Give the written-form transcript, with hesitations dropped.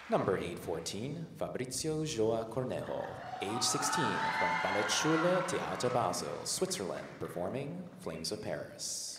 Number 814, Fabrizio Joa Cornejo, age 16, from Balletschule Theater Basel, Switzerland, performing Flames of Paris.